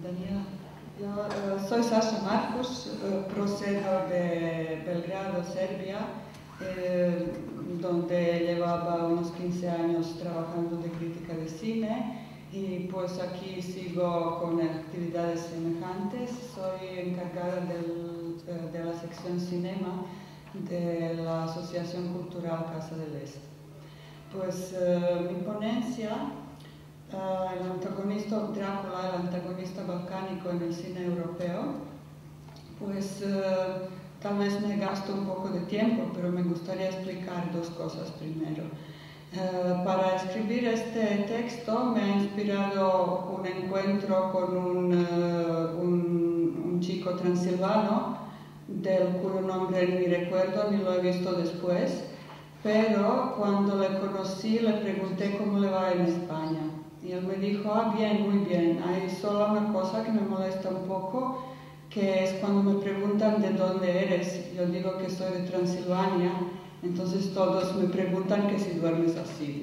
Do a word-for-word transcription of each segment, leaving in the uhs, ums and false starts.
Daniela. Yo uh, soy Sasha Marcus, uh, procedo de Belgrado, Serbia, eh, donde llevaba unos quince años trabajando de crítica de cine y pues aquí sigo con actividades semejantes. Soy encargada del, uh, de la sección Cinema de la Asociación Cultural Casa del Este. Pues uh, mi ponencia, uh, el antagonista Drácula, el antagonista balcánico en el cine europeo, pues uh, tal vez me gasto un poco de tiempo, pero me gustaría explicar dos cosas primero. Uh, para escribir este texto me ha inspirado un encuentro con un, uh, un, un chico transilvano, del cuyo nombre ni recuerdo ni lo he visto después, pero cuando le conocí le pregunté cómo le va en España. Y él me dijo, ah, bien, muy bien, hay solo una cosa que me molesta un poco, que es cuando me preguntan de dónde eres. Yo digo que soy de Transilvania, entonces todos me preguntan que si duermes así.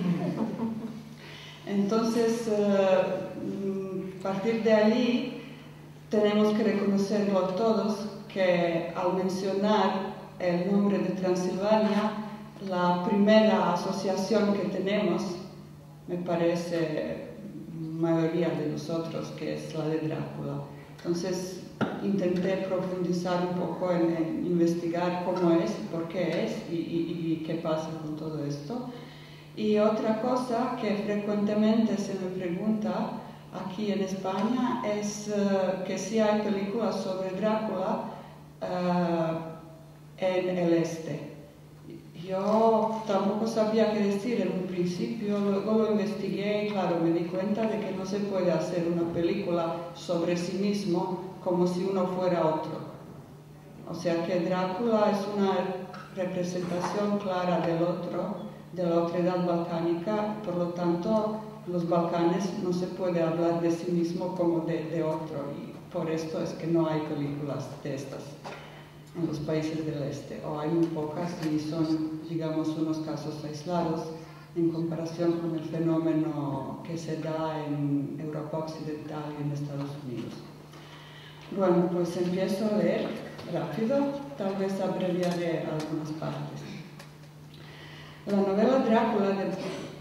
Entonces, uh, a partir de allí, tenemos que reconocerlo todos, que al mencionar el nombre de Transilvania, la primera asociación que tenemos, me parece, mayoría de nosotros, que es la de Drácula. Entonces, intenté profundizar un poco en, en investigar cómo es, por qué es y, y, y qué pasa con todo esto. Y otra cosa que frecuentemente se me pregunta aquí en España es uh, que si hay películas sobre Drácula uh, en el este. Yo tampoco sabía qué decir en un principio, luego lo investigué y claro, me di cuenta de que no se puede hacer una película sobre sí mismo como si uno fuera otro. O sea que Drácula es una representación clara del otro, de la otredad balcánica, por lo tanto los Balcanes no se puede hablar de sí mismo como de, de otro y por esto es que no hay películas de estas en los países del este, o hay muy pocas y son, digamos, unos casos aislados en comparación con el fenómeno que se da en Europa Occidental y en Estados Unidos. Bueno, pues empiezo a leer rápido, tal vez abreviaré algunas partes. La novela Drácula de,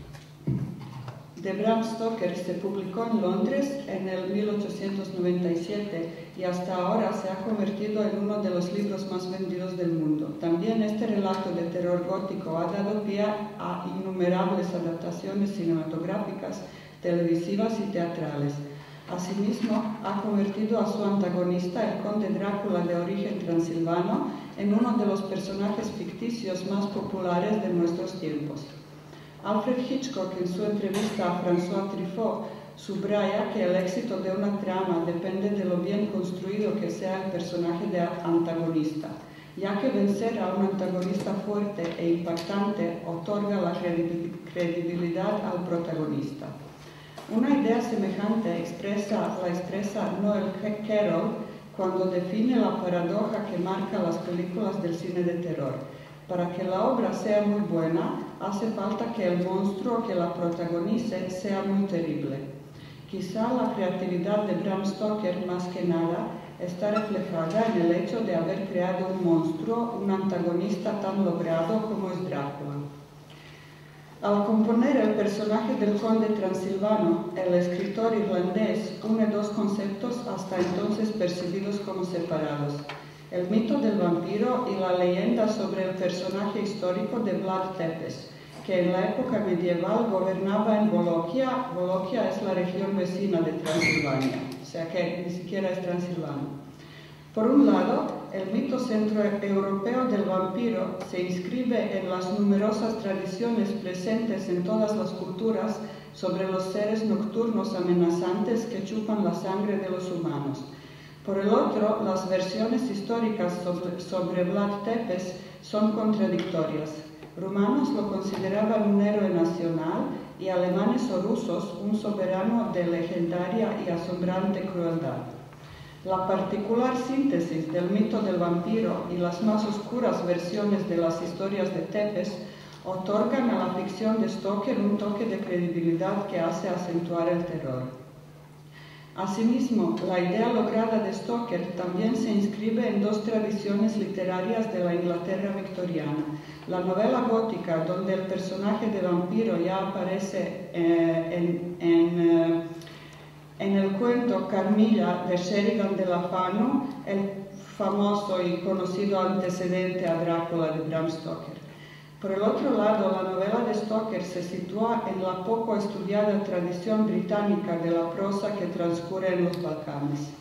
de Bram Stoker se publicó en Londres en el mil ochocientos noventa y siete y hasta ahora se ha convertido en uno de los libros más vendidos del mundo. También este relato de terror gótico ha dado pie a innumerables adaptaciones cinematográficas, televisivas y teatrales. Asimismo, ha convertido a su antagonista, el conde Drácula de origen transilvano, en uno de los personajes ficticios más populares de nuestros tiempos. Alfred Hitchcock, en su entrevista a François Truffaut, subraya que el éxito de una trama depende de lo bien construido que sea el personaje de antagonista, ya que vencer a un antagonista fuerte e impactante otorga la credibilidad al protagonista. Una idea semejante expresa, la expresa Noel Carroll cuando define la paradoja que marca las películas del cine de terror. Para que la obra sea muy buena, hace falta que el monstruo que la protagonice sea muy terrible. Quizá la creatividad de Bram Stoker, más que nada, está reflejada en el hecho de haber creado un monstruo, un antagonista tan logrado como es Drácula. Al componer el personaje del conde transilvano, el escritor irlandés une dos conceptos hasta entonces percibidos como separados: el mito del vampiro y la leyenda sobre el personaje histórico de Vlad Tepes, que en la época medieval gobernaba en Woloquia. Woloquia es la región vecina de Transilvania, o sea que ni siquiera es transilvano. Por un lado, el mito centroeuropeo del vampiro se inscribe en las numerosas tradiciones presentes en todas las culturas sobre los seres nocturnos amenazantes que chupan la sangre de los humanos. Por el otro, las versiones históricas sobre, sobre Vlad Tepes son contradictorias. Rumanos lo consideraban un héroe nacional y alemanes o rusos un soberano de legendaria y asombrante crueldad. La particular síntesis del mito del vampiro y las más oscuras versiones de las historias de Tepes otorgan a la ficción de Stoker un toque de credibilidad que hace acentuar el terror. Asimismo, la idea lograda de Stoker también se inscribe en dos tradiciones literarias de la Inglaterra victoriana. La novela gótica, donde el personaje de vampiro ya aparece eh, en, en, eh, en el cuento Carmilla de Sheridan de la Fano, el famoso y conocido antecedente a Drácula de Bram Stoker. Por el otro lado, la novela de Stoker se sitúa en la poco estudiada tradición británica de la prosa que transcurre en los Balcanes.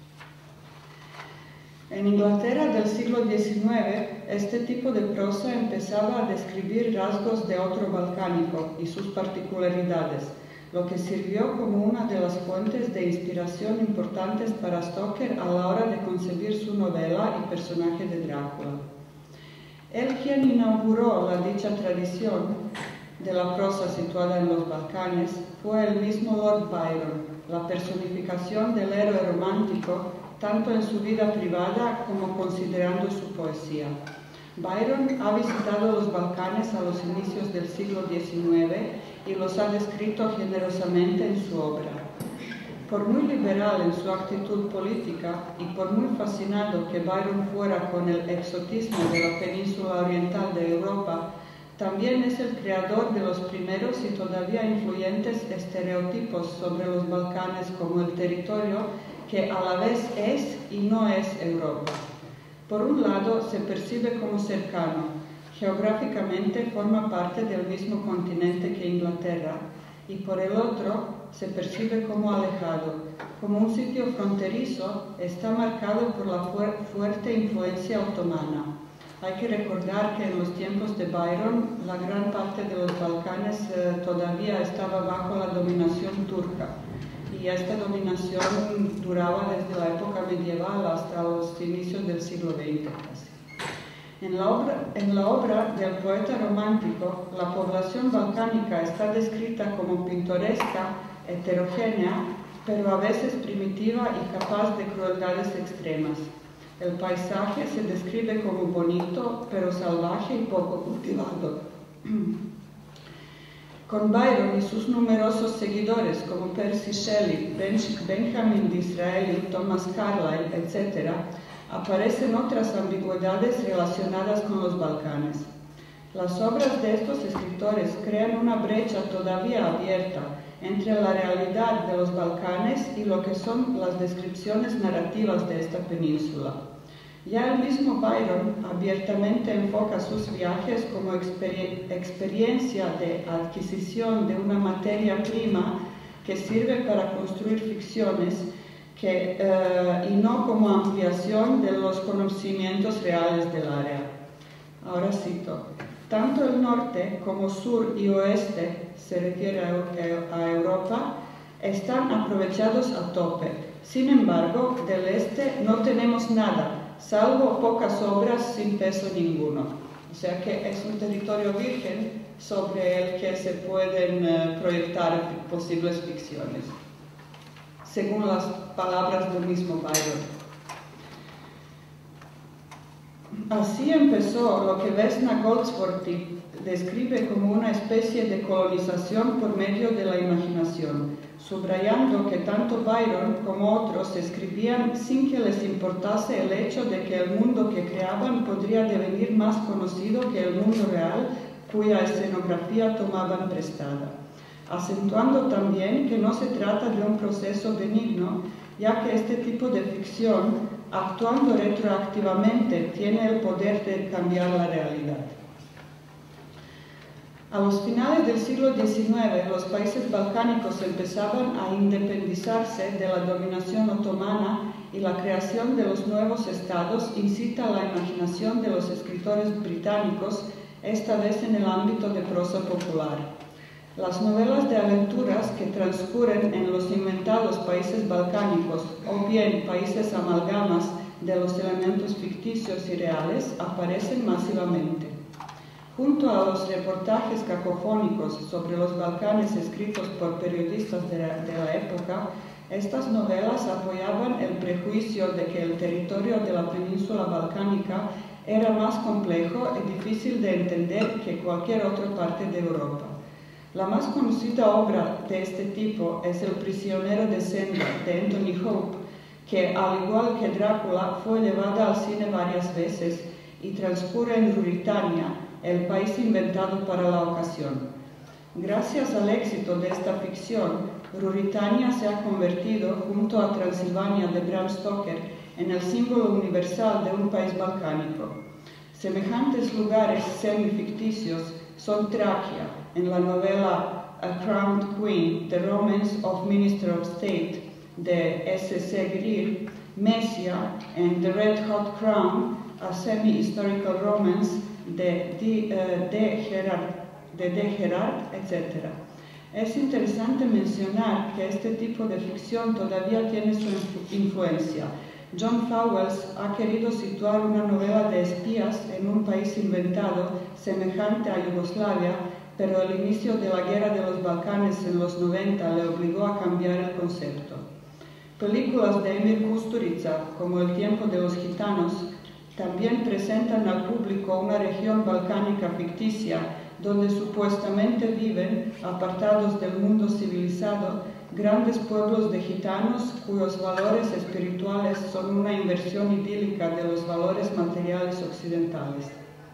En Inglaterra del siglo diecinueve, este tipo de prosa empezaba a describir rasgos de otro balcánico y sus particularidades, lo que sirvió como una de las fuentes de inspiración importantes para Stoker a la hora de concebir su novela y personaje de Drácula. Él quien inauguró la dicha tradición de la prosa situada en los Balcanes fue el mismo Lord Byron, la personificación del héroe romántico tanto en su vida privada como considerando su poesía. Byron ha visitado los Balcanes a los inicios del siglo diecinueve y los ha descrito generosamente en su obra. Por muy liberal en su actitud política y por muy fascinado que Byron fuera con el exotismo de la península oriental de Europa, también es el creador de los primeros y todavía influyentes estereotipos sobre los Balcanes como el territorio que a la vez es y no es Europa. Por un lado, se percibe como cercano, geográficamente forma parte del mismo continente que Inglaterra, y por el otro, se percibe como alejado, como un sitio fronterizo, está marcado por la fu fuerte influencia otomana. Hay que recordar que en los tiempos de Byron, la gran parte de los Balcanes eh, todavía estaba bajo la dominación turca, y esta dominación duraba desde la época medieval hasta los inicios del siglo veinte casi. En la, obra, en la obra del poeta romántico, la población balcánica está descrita como pintoresca, heterogénea, pero a veces primitiva y capaz de crueldades extremas. El paisaje se describe como bonito, pero salvaje y poco cultivado. Con Byron y sus numerosos seguidores como Percy Shelley, ben Benjamin Disraeli, Thomas Carlyle, etcétera, aparecen otras ambigüedades relacionadas con los Balcanes. Las obras de estos escritores crean una brecha todavía abierta entre la realidad de los Balcanes y lo que son las descripciones narrativas de esta península. Ya el mismo Byron abiertamente enfoca sus viajes como exper experiencia de adquisición de una materia prima que sirve para construir ficciones que, eh, y no como ampliación de los conocimientos reales del área. Ahora cito: tanto el norte como sur y oeste, se refiere a, a Europa, están aprovechados a tope. Sin embargo, del este no tenemos nada, salvo pocas obras sin peso ninguno. O sea que es un territorio virgen sobre el que se pueden uh, proyectar posibles ficciones, según las palabras del mismo Byron. Así empezó lo que Vesna Goldsworthy describe como una especie de colonización por medio de la imaginación, subrayando que tanto Byron como otros escribían sin que les importase el hecho de que el mundo que creaban podría devenir más conocido que el mundo real cuya escenografía tomaban prestada, acentuando también que no se trata de un proceso benigno, ya que este tipo de ficción, actuando retroactivamente, tiene el poder de cambiar la realidad. A los finales del siglo diecinueve, los países balcánicos empezaban a independizarse de la dominación otomana y la creación de los nuevos estados incita a la imaginación de los escritores británicos, esta vez en el ámbito de prosa popular. Las novelas de aventuras que transcurren en los inventados países balcánicos o bien países amalgamas de los elementos ficticios y reales aparecen masivamente. Junto a los reportajes cacofónicos sobre los Balcanes escritos por periodistas de la, de la época, estas novelas apoyaban el prejuicio de que el territorio de la península balcánica era más complejo y difícil de entender que cualquier otra parte de Europa. La más conocida obra de este tipo es El prisionero de Zenda, de Anthony Hope, que, al igual que Drácula, fue llevada al cine varias veces y transcurre en Ruritania, el país inventado para la ocasión. Gracias al éxito de esta ficción, Ruritania se ha convertido, junto a Transilvania de Bram Stoker, en el símbolo universal de un país balcánico. Semejantes lugares semi-ficticios son Traquia, en la novela A Crowned Queen, The Romance of Minister of State, de S C Greer, Messia, en The Red Hot Crown, a semi-historical romance de D. Uh, de Gerard, de D. Gerard, etcétera. Es interesante mencionar que este tipo de ficción todavía tiene su influencia. John Fowles ha querido situar una novela de espías en un país inventado semejante a Yugoslavia, pero el inicio de la Guerra de los Balcanes en los noventa le obligó a cambiar el concepto. Películas de Emir Kusturica, como El tiempo de los gitanos, también presentan al público una región balcánica ficticia donde supuestamente viven, apartados del mundo civilizado, grandes pueblos de gitanos cuyos valores espirituales son una inversión idílica de los valores materiales occidentales.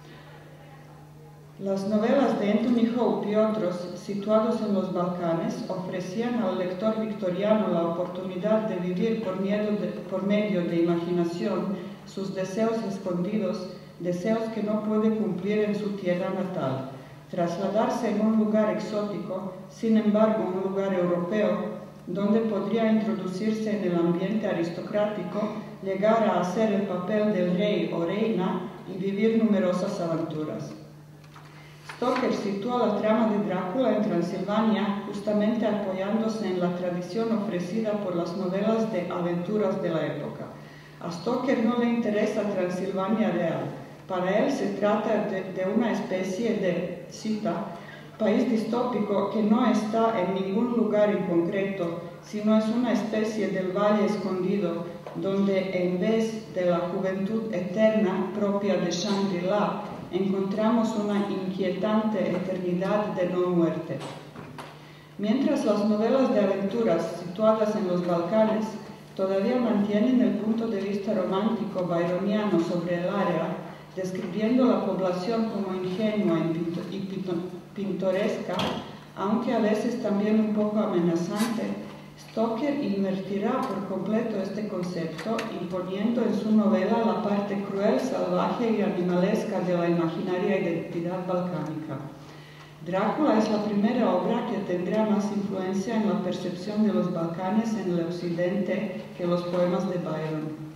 Las novelas de Anthony Hope y otros, situados en los Balcanes, ofrecían al lector victoriano la oportunidad de vivir por, miedo de, por medio de imaginación sus deseos escondidos, deseos que no puede cumplir en su tierra natal. Trasladarse en un lugar exótico, sin embargo un lugar europeo, donde podría introducirse en el ambiente aristocrático, llegar a hacer el papel del rey o reina y vivir numerosas aventuras. Stoker sitúa la trama de Drácula en Transilvania justamente apoyándose en la tradición ofrecida por las novelas de aventuras de la época. A Stoker no le interesa Transilvania real. Para él se trata de, de una especie de, cita, país distópico que no está en ningún lugar en concreto, sino es una especie del valle escondido, donde en vez de la juventud eterna propia de Shangri-La, encontramos una inquietante eternidad de no muerte. Mientras las novelas de aventuras situadas en los Balcanes todavía mantienen el punto de vista romántico byroniano sobre el área, describiendo la población como ingenua y pintoresca, aunque a veces también un poco amenazante, Stoker invertirá por completo este concepto, imponiendo en su novela la parte cruel, salvaje y animalesca de la imaginaria identidad balcánica. Drácula es la primera obra que tendrá más influencia en la percepción de los Balcanes en el occidente que los poemas de Byron.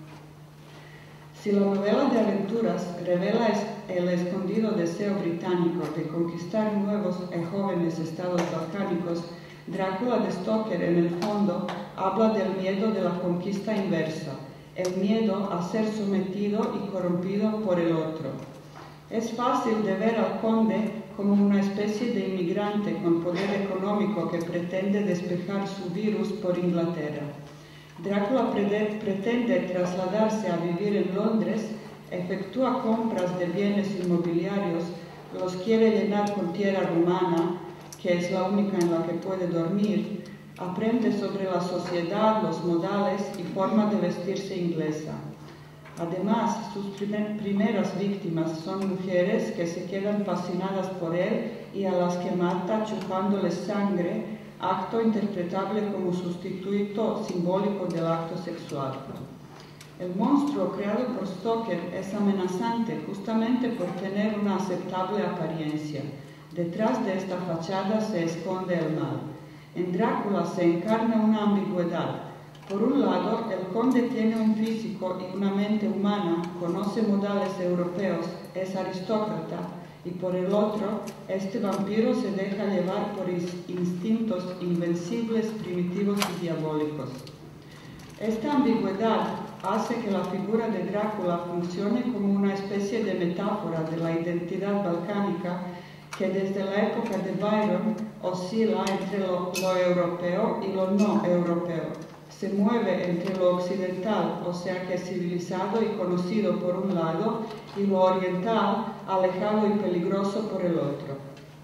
Si la novela de aventuras revela el escondido deseo británico de conquistar nuevos y jóvenes estados balcánicos, Drácula de Stoker, en el fondo, habla del miedo de la conquista inversa, el miedo a ser sometido y corrompido por el otro. Es fácil de ver al conde como una especie de inmigrante con poder económico que pretende despejar su virus por Inglaterra. Drácula pretende trasladarse a vivir en Londres, efectúa compras de bienes inmobiliarios, los quiere llenar con tierra romana, que es la única en la que puede dormir, aprende sobre la sociedad, los modales y forma de vestirse inglesa. Además, sus primer, primeras víctimas son mujeres que se quedan fascinadas por él y a las que mata chupándoles sangre, acto interpretable como sustituto simbólico del acto sexual. El monstruo creado por Stoker es amenazante justamente por tener una aceptable apariencia. Detrás de esta fachada se esconde el mal. En Drácula se encarna una ambigüedad. Por un lado, el conde tiene un físico y una mente humana, conoce modales europeos, es aristócrata, y por el otro, este vampiro se deja llevar por instintos invencibles, primitivos y diabólicos. Esta ambigüedad hace que la figura de Drácula funcione como una especie de metáfora de la identidad balcánica que desde la época de Byron oscila entre lo, lo europeo y lo no europeo. Se mueve entre lo occidental, o sea que es civilizado y conocido por un lado, y lo oriental, alejado y peligroso por el otro.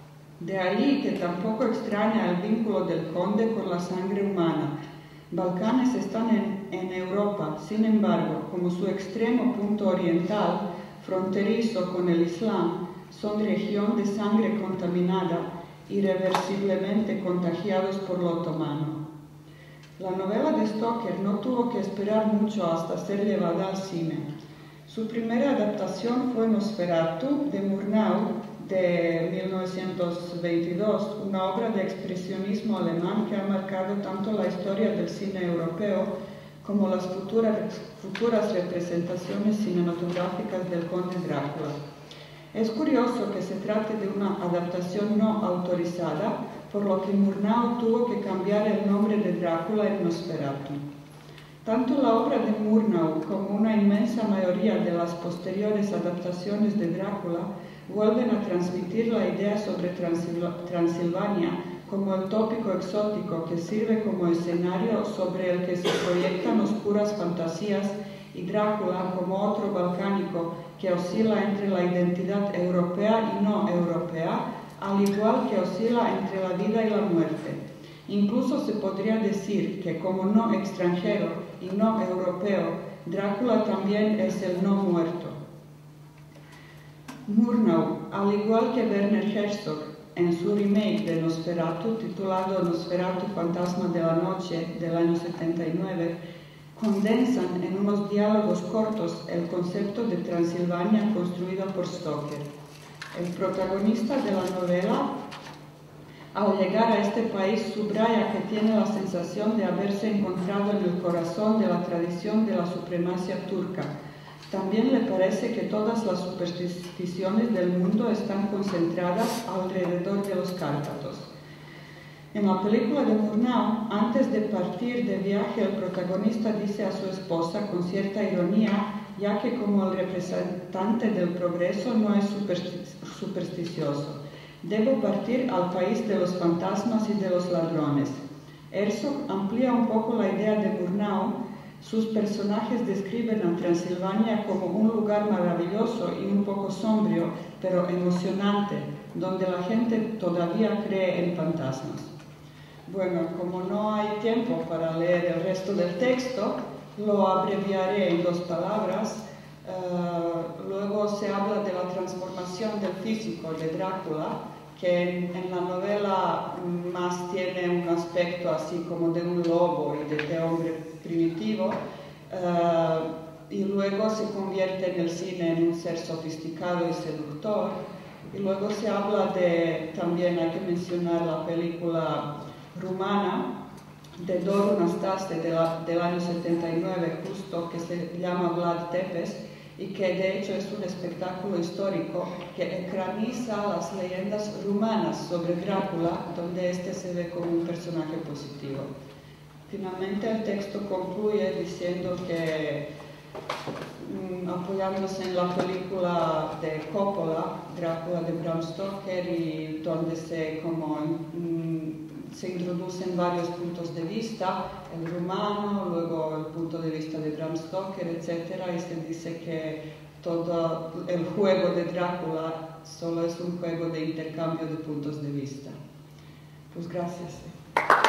De ahí que tampoco extraña el vínculo del conde con la sangre humana. Balcanes están en, en Europa, sin embargo, como su extremo punto oriental, fronterizo con el Islam, son región de sangre contaminada, irreversiblemente contagiados por lo otomano. La novela de Stoker no tuvo que esperar mucho hasta ser llevada al cine. Su primera adaptación fue Nosferatu de Murnau, de mil novecientos veintidós, una obra de expresionismo alemán que ha marcado tanto la historia del cine europeo como las futuras, futuras representaciones cinematográficas del conde Drácula. Es curioso que se trate de una adaptación no autorizada, por lo que Murnau tuvo que cambiar el nombre de Drácula en Nosferatu. Tanto la obra de Murnau como una inmensa mayoría de las posteriores adaptaciones de Drácula vuelven a transmitir la idea sobre Transilvania como el tópico exótico que sirve como escenario sobre el que se proyectan oscuras fantasías y Drácula como otro balcánico que oscila entre la identidad europea y no europea, al igual que oscila entre la vida y la muerte. Incluso se podría decir que como no extranjero y no europeo, Drácula también es el no muerto. Murnau, al igual que Werner Herzog, en su remake de Nosferatu, titulado Nosferatu Fantasma de la Noche, del año setenta y nueve, condensan en unos diálogos cortos el concepto de Transilvania construido por Stoker. El protagonista de la novela, al llegar a este país, subraya que tiene la sensación de haberse encontrado en el corazón de la tradición de la supremacia turca. También le parece que todas las supersticiones del mundo están concentradas alrededor de los Cárpatos. En la película de Murnau, antes de partir de viaje, el protagonista dice a su esposa con cierta ironía, ya que como el representante del progreso no es supersticioso: debo partir al país de los fantasmas y de los ladrones. Herzog amplía un poco la idea de Murnau. Sus personajes describen a Transilvania como un lugar maravilloso y un poco sombrío, pero emocionante, donde la gente todavía cree en fantasmas. Bueno, como no hay tiempo para leer el resto del texto, lo abreviaré en dos palabras. Uh, luego se habla de la transformación del físico de Drácula, que en, en la novela más tiene un aspecto así como de un lobo y de, de hombre primitivo, uh, y luego se convierte en el cine en un ser sofisticado y seductor. Y luego se habla de, también hay que mencionar la película rumana de Doru Nastase de la, del año setenta y nueve, justo, que se llama Vlad Tepes, y que de hecho es un espectáculo histórico que ecraniza las leyendas rumanas sobre Drácula, donde este se ve como un personaje positivo. Finalmente el texto concluye diciendo que, mm, apoyándose en la película de Coppola, Drácula de Bram Stoker, y donde se como mm, se introducen varios puntos de vista, el rumano, luego el punto de vista de Bram Stoker, etcétera, y se dice que todo el juego de Drácula solo es un juego de intercambio de puntos de vista. Pues gracias.